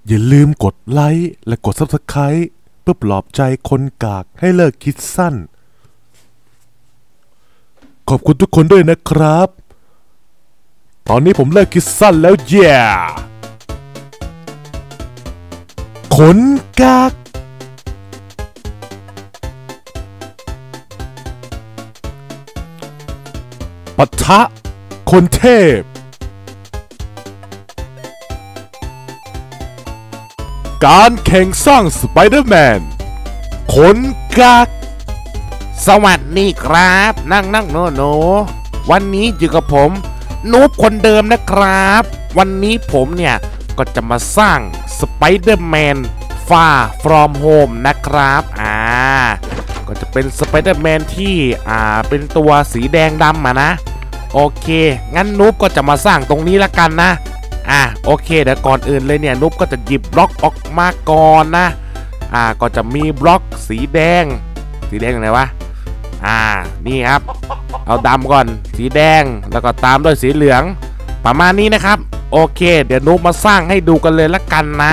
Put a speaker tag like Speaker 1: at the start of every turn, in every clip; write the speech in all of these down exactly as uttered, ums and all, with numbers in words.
Speaker 1: อย่าลืมกดไลค์และกด ซับสไครบ์ เพื่อปลอบใจคนกากให้เลิกคิดสั้นขอบคุณทุกคนด้วยนะครับ ตอนนี้ผมเลิกคิดสั้นแล้วแย่คนกากปะทะคนเทพการแข่งสร้างสไปเดอร์แมนคนกาก
Speaker 2: สวัสดีครับนั่งนั่งโนโนวันนี้อยู่กับผมนูบคนเดิมนะครับ วันนี้ผมเนี่ยก็จะมาสร้างสไปเดอร์แมนฟาร์ฟรอมโฮมนะครับอ่าก็จะเป็นสไปเดอร์แมนที่อ่าเป็นตัวสีแดงดำอ่ะนะโอเคงั้นนูบก็จะมาสร้างตรงนี้ละกันนะอ่าโอเคเดี๋ยวก่อนอื่นเลยเนี่ยนุ๊บก็จะหยิบบล็อกออกมาก่อนนะอ่าก็จะมีบล็อกสีแดงสีแดงอยู่ไหนวะอ่านี่ครับเอาดำก่อนสีแดงแล้วก็ตามด้วยสีเหลืองประมาณนี้นะครับโอเคเดี๋ยวนุ๊บมาสร้างให้ดูกันเลยละกันนะ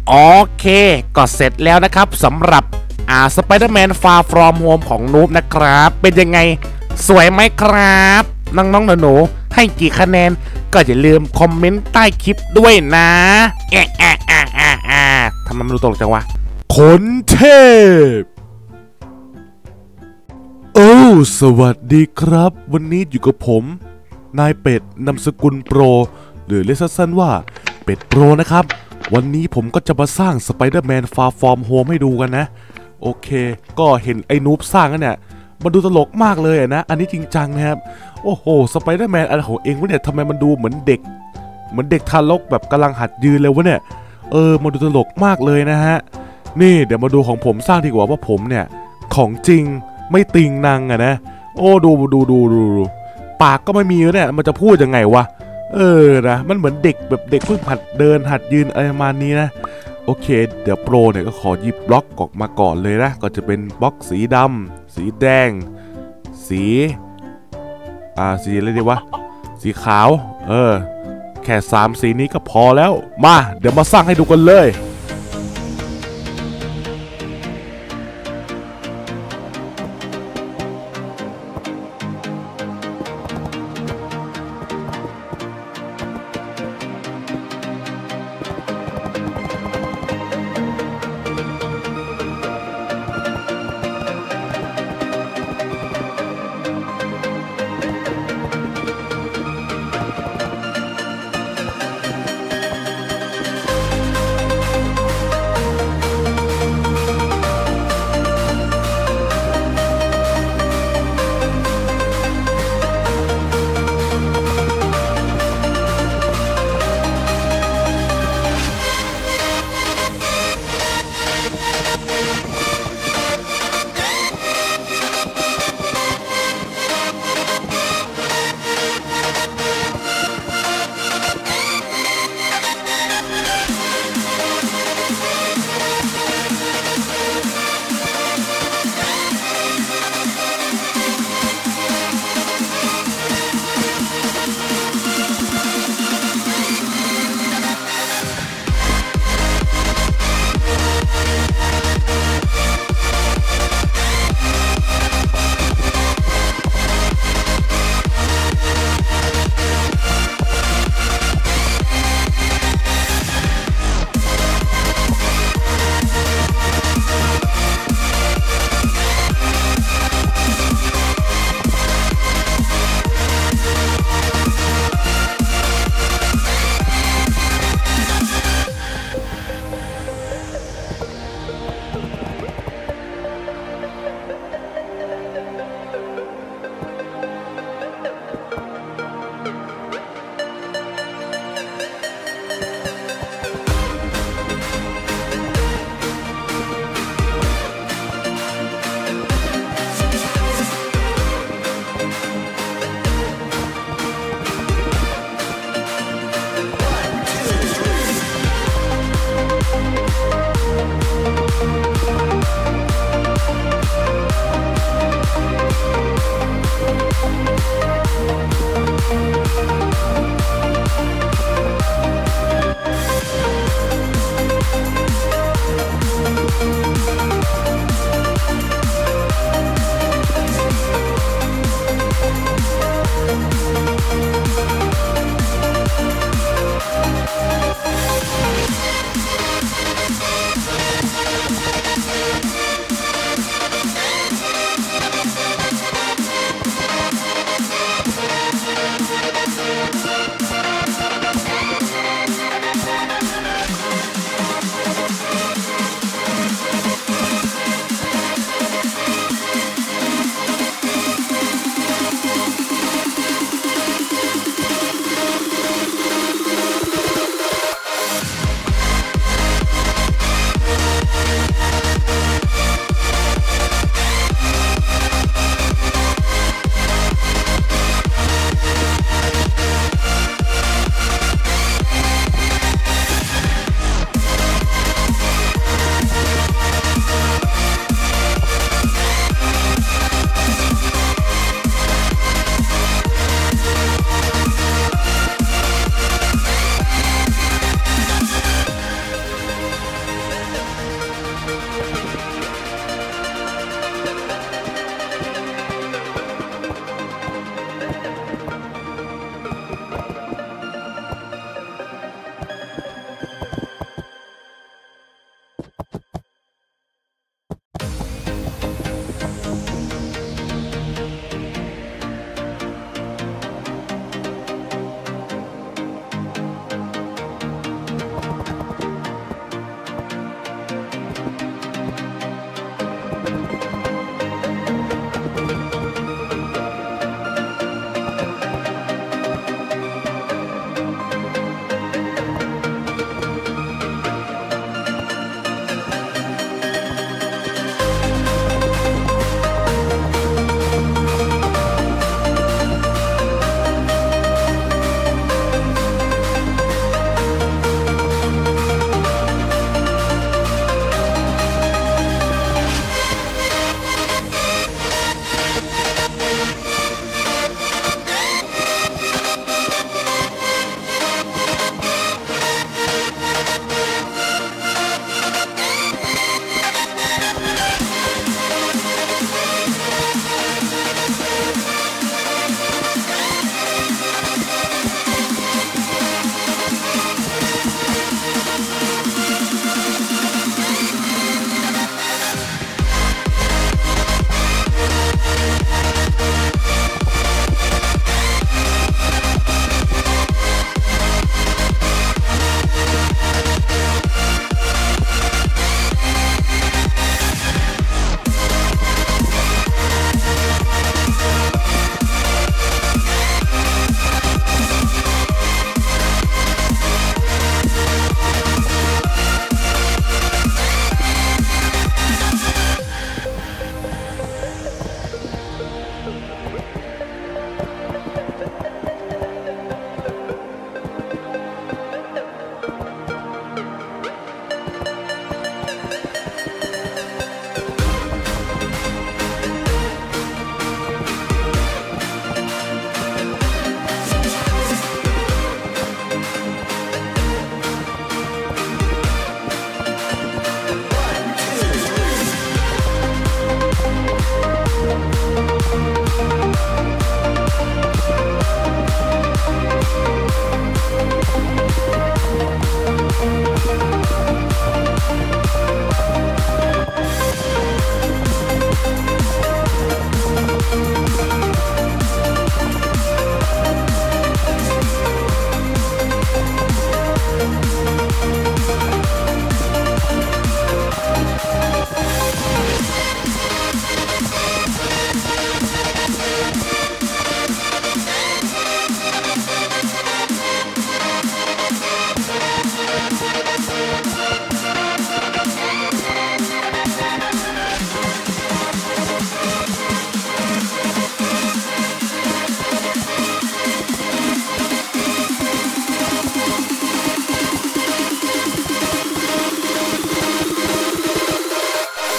Speaker 2: โอเคก็เสร็จแล้วนะครับสำหรับอ่า Spider-Man Far From Home ของนูบนะครับเป็นยังไงสวยไหมครับน้องๆหนูๆให้กี่คะแนนก็อย่าลืมคอมเมนต์ใต้คลิปด้วยนะแอะแอะแอะแอะแอะทำไมมันดูตลกจังวะ
Speaker 1: ขนเทพ โอ้สวัสดีครับวันนี้อยู่กับผมนายเป็ดนามสกุลโปรหรือเรียกสั้นๆว่าเป็ดโปรนะครับวันนี้ผมก็จะมาสร้าง Spider-Man Far From Home ให้ดูกันนะโอเคก็เห็นไอ้นูบสร้างกันเนี่ยมันดูตลกมากเลยนะอันนี้จริงจังนะครับโอ้โห Spider-Man อะไรของเองวะเนี่ยทำไมมันดูเหมือนเด็กเหมือนเด็กทารกแบบกำลังหัดยืนเลยวะเนี่ยเออมันดูตลกมากเลยนะฮะนี่เดี๋ยวมาดูของผมสร้างดีกว่าว่าผมเนี่ยของจริงไม่ติงนางอะนะโอ้ดูดูดูดูดูปากก็ไม่มีเนี่ยมันจะพูดยังไงวะเออนะมันเหมือนเด็กแบบเด็กเพิ่งหัดเดินหัดยืนอะไรประมาณนี้นะโอเคเดี๋ยวโปรเนี่ยก็ขอหยิบบล็อกออกมาก่อนเลยนะก็จะเป็นบล็อกสีดำสีแดงสีอ่าสีอะไรดีวะสีขาวเออแค่สามสีนี้ก็พอแล้วมาเดี๋ยวมาสร้างให้ดูกันเลย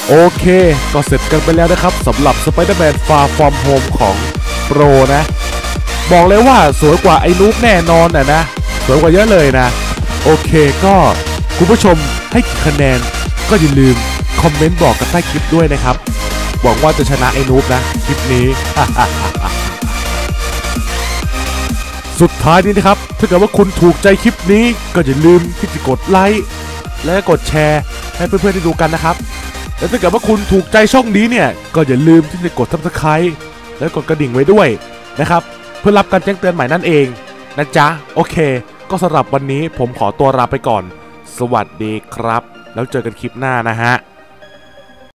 Speaker 1: โอเคก็เสร็จกันไปแล้วนะครับสำหรับ Spider-Man Far From Home ของโปรนะบอกเลยว่าสวยกว่าไอ้นู๊กแน่นอนนะนะสวยกว่าเยอะเลยนะโอเคก็คุณผู้ชมให้กี่คะแนนก็อย่าลืมคอมเมนต์บอกกันใต้คลิปด้วยนะครับหวังว่าจะชนะไอ้นู๊กนะคลิปนี้ สุดท้ายนี้นะครับถ้าเกิดว่าคุณถูกใจคลิปนี้ก็อย่าลืมที่จะกดไลค์และกดแชร์ให้เพื่อนๆได้ดูกันนะครับและถ้าเกิดว่าคุณถูกใจช่องนี้เนี่ยก็อย่าลืมที่จะกด ซับสไครบ์ และกดกระดิ่งไว้ด้วยนะครับเพื่อรับการแจ้งเตือนใหม่นั่นเองนะจ๊ะโอเคก็สำหรับวันนี้ผมขอตัวลาไปก่อนสวัสดีครับแล้วเจอกันคลิปหน้านะฮะ